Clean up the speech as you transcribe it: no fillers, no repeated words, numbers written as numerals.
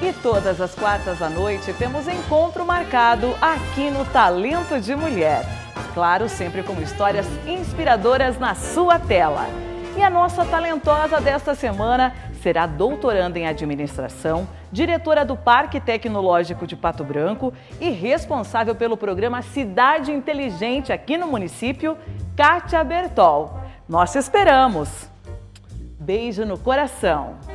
E todas as quartas à noite temos encontro marcado aqui no Talento de Mulher. Claro, sempre com histórias inspiradoras na sua tela. E a nossa talentosa desta semana será doutoranda em administração, diretora do Parque Tecnológico de Pato Branco e responsável pelo programa Cidade Inteligente aqui no município, Kátia Bertol. Nós te esperamos. Beijo no coração.